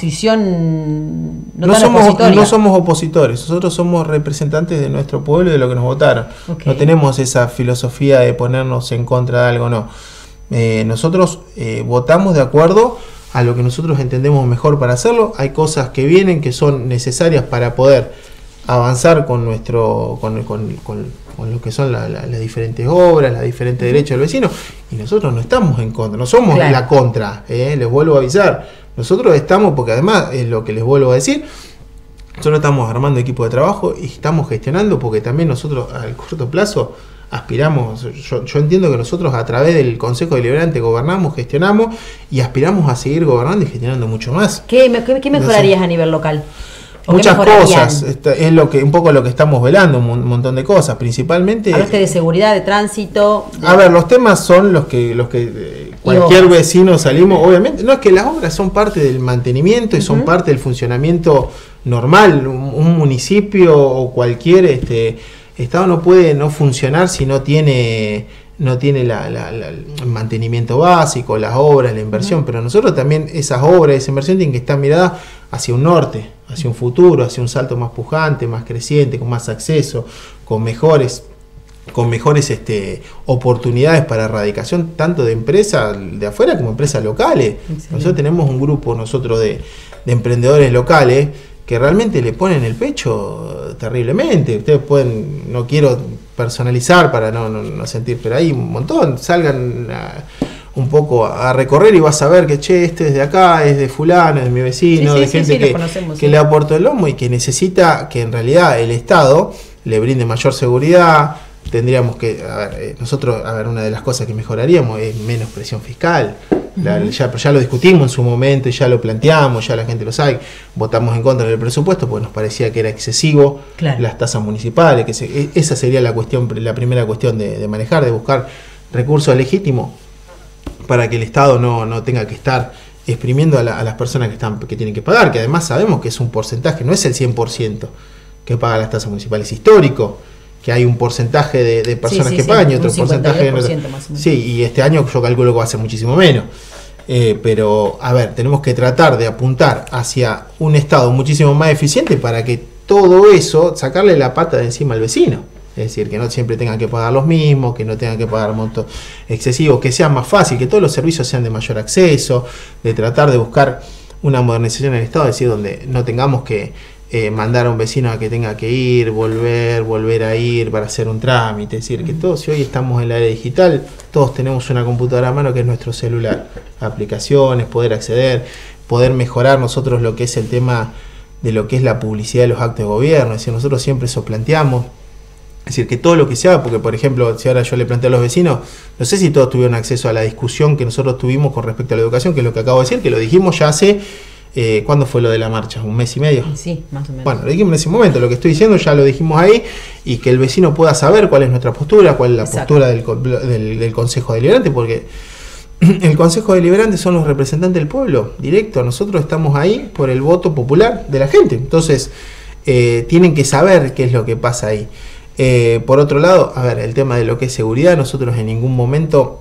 oposición no, no tan somos opositoria. No somos opositores, nosotros somos representantes de nuestro pueblo y de lo que nos votaron. Okay. No tenemos esa filosofía de ponernos en contra de algo, no. Eh, nosotros eh, votamos de acuerdo a lo que nosotros entendemos mejor para hacerlo. Hay cosas que vienen que son necesarias para poder avanzar con nuestro con, con, con, con lo que son la, la, las diferentes obras, los diferentes derechos del vecino, y nosotros no estamos en contra, no somos claro. la contra, ¿eh? Les vuelvo a avisar, nosotros estamos, porque además es lo que les vuelvo a decir, nosotros estamos armando equipo de trabajo y estamos gestionando, porque también nosotros al corto plazo aspiramos, yo, yo entiendo que nosotros a través del Consejo Deliberante gobernamos, gestionamos y aspiramos a seguir gobernando y gestionando mucho más. ¿Qué, qué, qué mejorarías Entonces, a nivel local? Muchas cosas, es lo que un poco lo que estamos velando, un montón de cosas, principalmente. Hablaste de seguridad, de tránsito. De... A ver, los temas son los que los que eh, cualquier vecino salimos, obviamente, no es que las obras son parte del mantenimiento y uh-huh. son parte del funcionamiento normal, un, un municipio o cualquier este Estado no puede no funcionar si no tiene no tiene la, la, la, el mantenimiento básico, las obras, la inversión, uh-huh. pero nosotros también esas obras, esa inversión tienen que estar miradas hacia un norte, hacia un futuro, hacia un salto más pujante, más creciente, con más acceso, con mejores con mejores este, oportunidades para erradicación tanto de empresas de afuera como empresas locales. Excelente. Nosotros tenemos un grupo nosotros de, de emprendedores locales que realmente le ponen el pecho terriblemente. Ustedes pueden, no quiero personalizar para no, no, no sentir, pero hay un montón, salgan a, un poco a recorrer y vas a ver que, che, este es de acá, es de fulano, es de mi vecino, sí, sí, de gente sí, sí, que, que sí. le aportó el lomo y que necesita que en realidad el Estado le brinde mayor seguridad. Tendríamos que, a ver, nosotros, a ver, una de las cosas que mejoraríamos es menos presión fiscal. La, ya, ya lo discutimos en su momento y ya lo planteamos, ya la gente lo sabe, votamos en contra del presupuesto porque nos parecía que era excesivo, claro. las tasas municipales, que se, esa sería la cuestión, la primera cuestión de, de manejar, de buscar recursos legítimos para que el Estado no, no tenga que estar exprimiendo a, la, a las personas que, están, que tienen que pagar, que además sabemos que es un porcentaje, no es el cien por ciento que paga las tasas municipales, histórico, que hay un porcentaje de, de personas sí, sí, que sí, pagan y otro porcentaje de... Más o menos. Sí, y este año yo calculo que va a ser muchísimo menos. Eh, pero, a ver, tenemos que tratar de apuntar hacia un Estado muchísimo más eficiente para que todo eso, sacarle la pata de encima al vecino. Es decir, que no siempre tengan que pagar los mismos, que no tengan que pagar montos excesivos, que sea más fácil, que todos los servicios sean de mayor acceso, de tratar de buscar una modernización en el Estado, es decir, donde no tengamos que eh, mandar a un vecino a que tenga que ir, volver, volver a ir para hacer un trámite. Es decir, que todos, si hoy estamos en la era digital, todos tenemos una computadora a mano que es nuestro celular. Aplicaciones, poder acceder, poder mejorar nosotros lo que es el tema de lo que es la publicidad de los actos de gobierno. Es decir, nosotros siempre eso planteamos. Es decir, que todo lo que se haga, porque por ejemplo, si ahora yo le planteo a los vecinos, no sé si todos tuvieron acceso a la discusión que nosotros tuvimos con respecto a la educación, que es lo que acabo de decir, que lo dijimos ya hace, eh, ¿cuándo fue lo de la marcha? ¿Un mes y medio? Sí, más o menos. Bueno, lo dijimos en ese momento, lo que estoy diciendo ya lo dijimos ahí, y que el vecino pueda saber cuál es nuestra postura, cuál es la Exacto. postura del, del, del Consejo Deliberante, porque el Consejo Deliberante son los representantes del pueblo, directo, nosotros estamos ahí por el voto popular de la gente, entonces eh, tienen que saber qué es lo que pasa ahí. Eh, por otro lado, a ver, el tema de lo que es seguridad, nosotros en ningún momento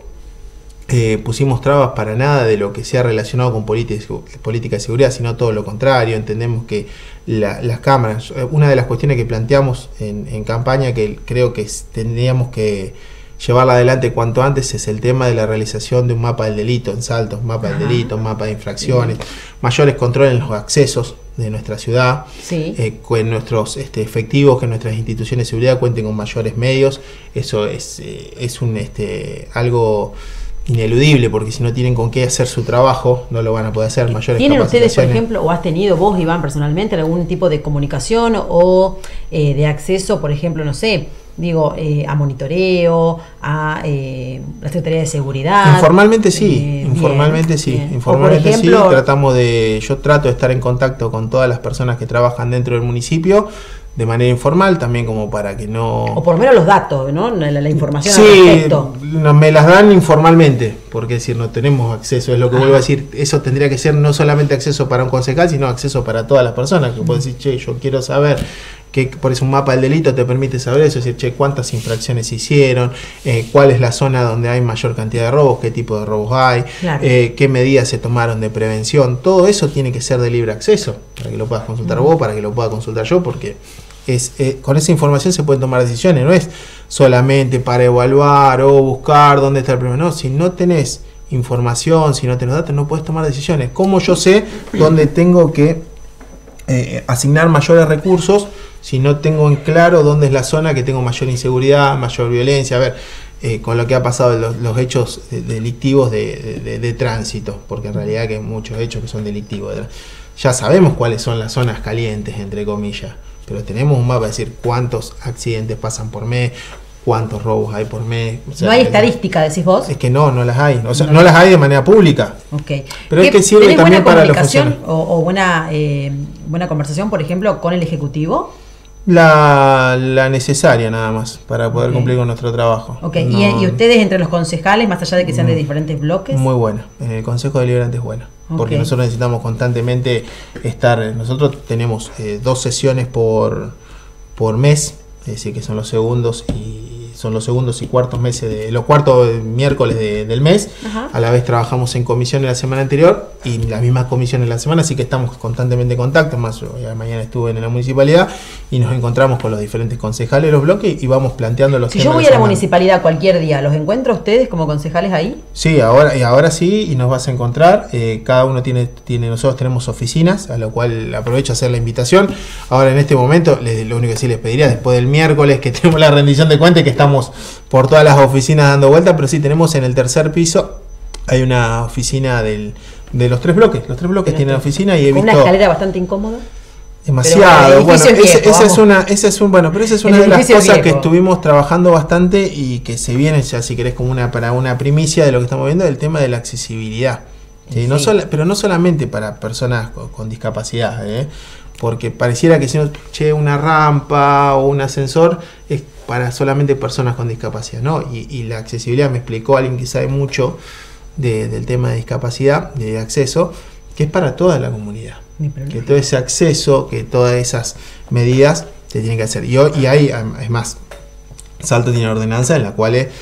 eh, pusimos trabas para nada de lo que sea relacionado con política, política de seguridad, sino todo lo contrario. Entendemos que la, las cámaras, una de las cuestiones que planteamos en, en campaña, que creo que tendríamos que llevarla adelante cuanto antes, es el tema de la realización de un mapa del delito en Salto, un mapa Ajá. del delito, un mapa de infracciones, sí. mayores controles en los accesos de nuestra ciudad, sí. eh, con nuestros este, efectivos, que nuestras instituciones de seguridad cuenten con mayores medios. Eso es, eh, es un este algo ineludible, porque si no tienen con qué hacer su trabajo, no lo van a poder hacer. Mayores ¿Tienen ustedes, por ejemplo, o has tenido vos, Iván, personalmente, algún tipo de comunicación o eh, de acceso, por ejemplo, no sé, digo, eh, a monitoreo, a eh, la Secretaría de Seguridad? Informalmente sí, eh, informalmente bien, sí, bien. informalmente ejemplo, sí, tratamos de, yo trato de estar en contacto con todas las personas que trabajan dentro del municipio, de manera informal, también como para que no... O por lo menos los datos, ¿no? La, la información sí, al respecto. No, me las dan informalmente, porque es decir, no tenemos acceso, es lo que Ajá. vuelvo a decir, eso tendría que ser no solamente acceso para un concejal, sino acceso para todas las personas, que pueden decir, che, yo quiero saber, que por eso un mapa del delito te permite saber eso, es decir, che, cuántas infracciones se hicieron, eh, cuál es la zona donde hay mayor cantidad de robos, qué tipo de robos hay, claro. eh, qué medidas se tomaron de prevención, todo eso tiene que ser de libre acceso, para que lo puedas consultar uh-huh. vos, para que lo pueda consultar yo, porque... Es, eh, con esa información se pueden tomar decisiones, no es solamente para evaluar o buscar dónde está el problema, no, si no tenés información, si no tenés datos, no puedes tomar decisiones. ¿Cómo yo sé dónde tengo que eh, asignar mayores recursos si no tengo en claro dónde es la zona que tengo mayor inseguridad, mayor violencia? A ver, eh, con lo que ha pasado los, los hechos delictivos de, de, de, de tránsito, porque en realidad que hay muchos hechos que son delictivos, ya sabemos cuáles son las zonas calientes, entre comillas, pero tenemos un mapa, es decir, cuántos accidentes pasan por mes, cuántos robos hay por mes. O sea, ¿no hay estadística, decís vos? Es que no, no las hay. O sea, no, no las hay de manera pública. Okay. Pero es que sirve también para los funcionarios. O, o buena, eh, buena conversación, por ejemplo, con el Ejecutivo. La, la necesaria nada más para poder okay. cumplir con nuestro trabajo. Okay. No, ¿Y, ¿Y ustedes entre los concejales, más allá de que sean de diferentes bloques? Muy buena. En el Consejo Deliberante es buena. Okay. Porque nosotros necesitamos constantemente estar. Nosotros tenemos eh, dos sesiones por, por mes, es decir, que son los segundos y son los segundos y cuartos meses de los cuartos miércoles de, del mes. Ajá. A la vez trabajamos en comisiones la semana anterior y las mismas comisiones la semana, así que estamos constantemente en contacto. Más mañana estuve en la municipalidad y nos encontramos con los diferentes concejales de los bloques y vamos planteando los si temas. Si yo voy a la municipalidad cualquier día, ¿los encuentro a ustedes como concejales ahí? Sí, ahora y ahora sí, y nos vas a encontrar. Eh, cada uno tiene, tiene, nosotros tenemos oficinas, a lo cual aprovecho a hacer la invitación. Ahora en este momento, les, lo único que sí les pediría, después del miércoles que tenemos la rendición de cuentas, que estamos por todas las oficinas dando vueltas, pero sí tenemos en el tercer piso, hay una oficina del, de los tres bloques. Los tres bloques pero tienen oficina y he visto... Una escalera bastante incómoda. Demasiado. Bueno, bueno ese, viejo, esa es una, esa es un, bueno, pero esa es una de las cosas viejo. que estuvimos trabajando bastante y que se viene ya, si querés, como una para una primicia de lo que estamos viendo, del tema de la accesibilidad. ¿Sí? Sí. No sola, pero no solamente para personas con, con discapacidad, ¿eh? Porque pareciera que si no, che, una rampa o un ascensor es para solamente personas con discapacidad, ¿no? Y, y la accesibilidad, me explicó alguien que sabe mucho de, del tema de discapacidad, de acceso, que es para toda la comunidad. Que todo ese acceso, que todas esas medidas se tienen que hacer. Y, y hay, es más, Salto tiene ordenanza en la cual eh,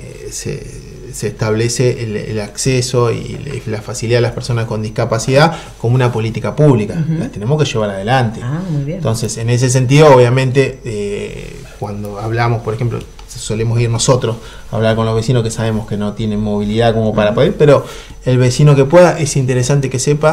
se... se establece el, el acceso y la facilidad de las personas con discapacidad como una política pública. Uh-huh. Las tenemos que llevar adelante. Ah, muy bien. Entonces, en ese sentido, obviamente, eh, cuando hablamos, por ejemplo, solemos ir nosotros a hablar con los vecinos que sabemos que no tienen movilidad como para poder, pero el vecino que pueda, es interesante que sepa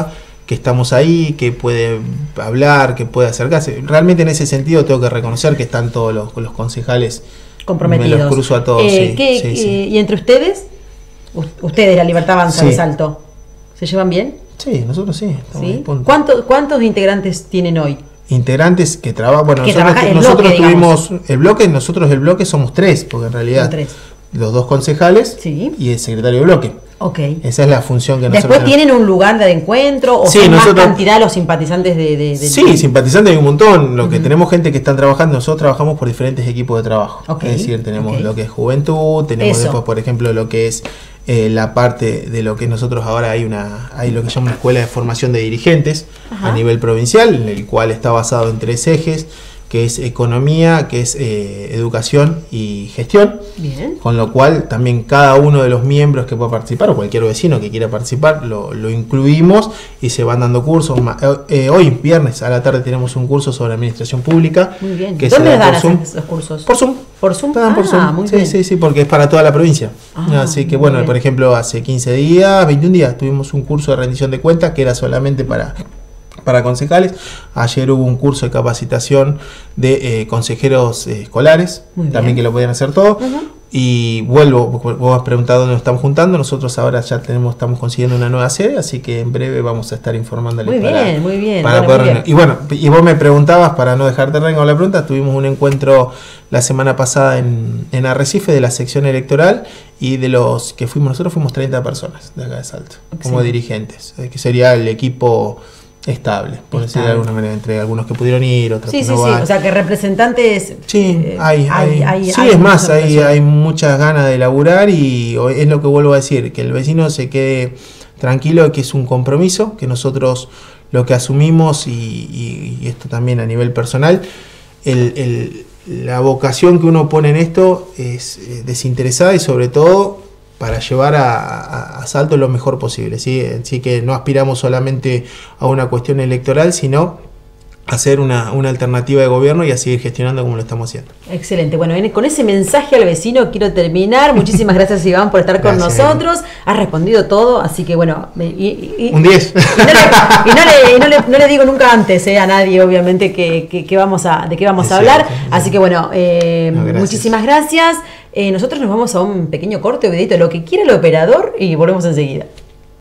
que estamos ahí, que puede hablar, que puede acercarse. Realmente en ese sentido tengo que reconocer que están todos los, los concejales comprometidos. Me los cruzo a todos. Eh, sí, ¿qué, sí, eh, sí. ¿Y entre ustedes? Ustedes, la Libertad Avanza Sí. de Salto, ¿se llevan bien? Sí, nosotros sí. estamos ¿Sí? ahí, punto. ¿Cuántos, ¿Cuántos integrantes tienen hoy? Integrantes que trabajan. Bueno, Que nosotros, trabaja el nosotros bloque, tuvimos el bloque, nosotros el bloque somos tres, porque en realidad Son tres. los dos concejales Sí. y el secretario de bloque. Ok. Esa es la función que nosotros ¿Después tienen un lugar de encuentro o Sí, son nosotros- más cantidad los simpatizantes de...? de, de Sí, simpatizantes hay un montón. Lo que tenemos gente que están trabajando, nosotros trabajamos por diferentes equipos de trabajo. Ok, Es decir, tenemos ok. lo que es juventud, tenemos Eso. después, por ejemplo, lo que es eh, la parte de lo que nosotros ahora hay una hay lo que se llama una escuela de formación de dirigentes Ajá. a nivel provincial, en el cual está basado en tres ejes, que es economía, que es eh, educación y gestión. Bien. Con lo cual también cada uno de los miembros que pueda participar, o cualquier vecino que quiera participar, lo, lo incluimos y se van dando cursos. Ma- eh, hoy, viernes, a la tarde tenemos un curso sobre administración pública. Muy bien. Que ¿Dónde se da dan por Zoom. esos cursos? Por Zoom. ¿Por Zoom? Te dan por Ah, Zoom. muy sí, bien. sí, sí, porque es para toda la provincia. Ah, Así que muy bueno, bien. por ejemplo, hace quince días, veintiún días, tuvimos un curso de rendición de cuentas que era solamente para... para concejales. Ayer hubo un curso de capacitación de eh, consejeros eh, escolares, Muy también bien. que lo podían hacer todo. Ujú. Y vuelvo, vos has preguntado dónde nos estamos juntando, nosotros ahora ya tenemos, estamos consiguiendo una nueva sede, así que en breve vamos a estar informándoles Muy para, bien, muy bien. para Bueno, poder muy reunir. bien. Y bueno, y vos me preguntabas, para no dejarte rengo la pregunta, tuvimos un encuentro la semana pasada en, en Arrecife de la sección electoral, y de los que fuimos nosotros fuimos treinta personas de acá de Salto, como Excelente. dirigentes, eh, que sería el equipo estable, por decir de Estable. alguna manera, entre algunos que pudieron ir, otros Sí, que sí, no sí. van. O sea, que representantes... Sí, eh, hay, hay, hay- sí, hay es mucha más, hay, representación. hay muchas ganas de laburar, y hoy es lo que vuelvo a decir, que el vecino se quede tranquilo, que es un compromiso, que nosotros lo que asumimos, y, y- y esto también a nivel personal, el, el- la vocación que uno pone en esto es eh, desinteresada, y sobre todo para llevar a, a, a Salto lo mejor posible, ¿sí? Así que no aspiramos solamente a una cuestión electoral, sino hacer una, una alternativa de gobierno y a seguir gestionando como lo estamos haciendo. Excelente. Bueno, en- con ese mensaje al vecino quiero terminar. Muchísimas gracias, Iván, por estar con Gracias, nosotros. Has respondido todo, así que bueno... me- y- y- Un diez. Y no le, y no le- y no le- no le digo nunca antes eh, a nadie, obviamente, que, que- que vamos a, de qué vamos Es a hablar. cierto, es Así cierto. que bueno, eh, No, gracias. muchísimas gracias. Eh, nosotros nos vamos a un pequeño corte, videito, lo que quiera el operador, y volvemos enseguida.